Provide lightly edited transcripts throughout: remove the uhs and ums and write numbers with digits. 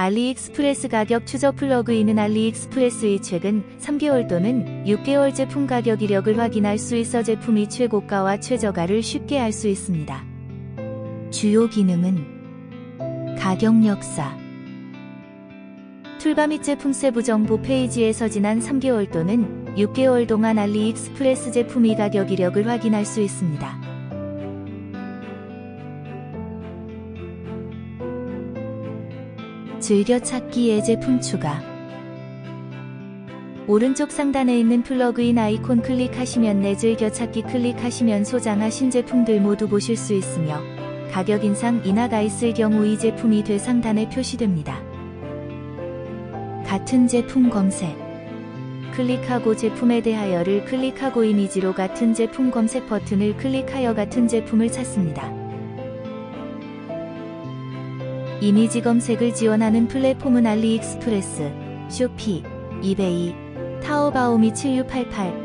알리익스프레스 가격 추적 플러그인은 알리익스프레스의 최근 3개월 또는 6개월 제품 가격 이력을 확인할 수 있어 제품의 최고가와 최저가를 쉽게 알 수 있습니다. 주요 기능은 가격 역사, 툴바 및 제품 세부 정보 페이지에서 지난 3개월 또는 6개월 동안 알리익스프레스 제품의 가격 이력을 확인할 수 있습니다. 즐겨찾기에 제품 추가. 오른쪽 상단에 있는 플러그인 아이콘 클릭하시면 내 즐겨찾기 클릭하시면 소장하신 제품들 모두 보실 수 있으며 가격 인상 인하가 있을 경우 이 제품이 되상단에 표시됩니다. 같은 제품 검색. 클릭하고 제품에 대하여를 클릭하고 이미지로 같은 제품 검색 버튼을 클릭하여 같은 제품을 찾습니다. 이미지 검색을 지원하는 플랫폼은 알리익스프레스, 쇼피, 이베이, 타오바오 및 7688.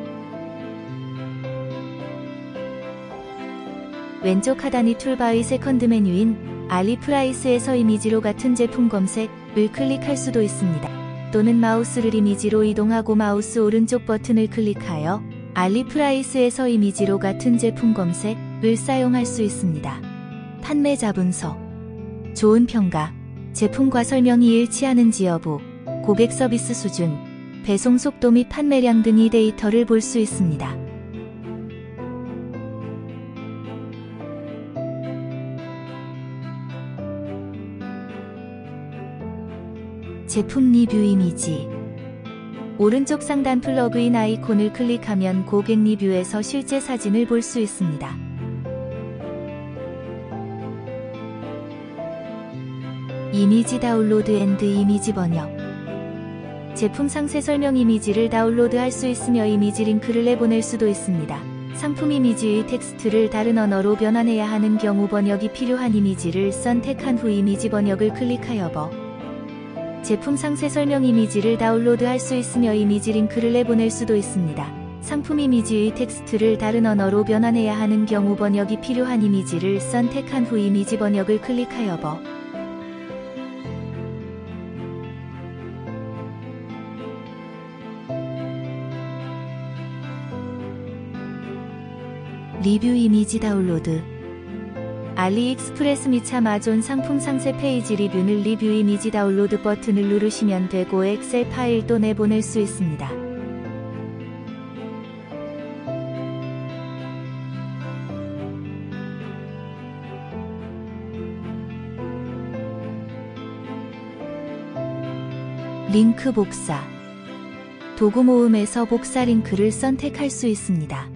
왼쪽 하단이 툴바의 세컨드 메뉴인 알리프라이스에서 이미지로 같은 제품 검색을 클릭할 수도 있습니다. 또는 마우스를 이미지로 이동하고 마우스 오른쪽 버튼을 클릭하여 알리프라이스에서 이미지로 같은 제품 검색을 사용할 수 있습니다. 판매자 분석, 좋은 평가, 제품과 설명이 일치하는지 여부, 고객 서비스 수준, 배송 속도 및 판매량 등의 데이터를 볼 수 있습니다. 제품 리뷰 이미지. 오른쪽 상단 플러그인 아이콘을 클릭하면 고객 리뷰에서 실제 사진을 볼 수 있습니다. 이미지 다운로드 앤드 이미지 번역. 제품 상세 설명 이미지를 다운로드할 수 있으며 이미지 링크를 내보낼 수도 있습니다. 상품 이미지의 텍스트를 다른 언어로 변환해야 하는 경우 번역이 필요한 이미지를 선택한 후 이미지 번역을 클릭하여 제품 상세 설명 이미지를 다운로드할 수 있으며 이미지 링크를 내보낼 수도 있습니다. 상품 이미지의 텍스트를 다른 언어로 변환해야 하는 경우 번역이 필요한 이미지를 선택한 후 이미지 번역을 클릭하여 리뷰 이미지 다운로드. 알리익스프레스 및 아마존 상품 상세 페이지 리뷰는 리뷰 이미지 다운로드 버튼을 누르시면 되고 엑셀 파일도 내보낼 수 있습니다. 링크 복사. 도구 모음에서 복사 링크를 선택할 수 있습니다.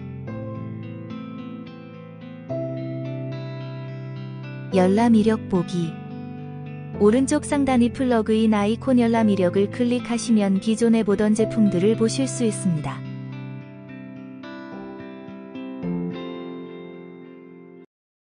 열람 이력 보기. 오른쪽 상단의 플러그인 아이콘 열람 이력을 클릭하시면 기존에 보던 제품들을 보실 수 있습니다.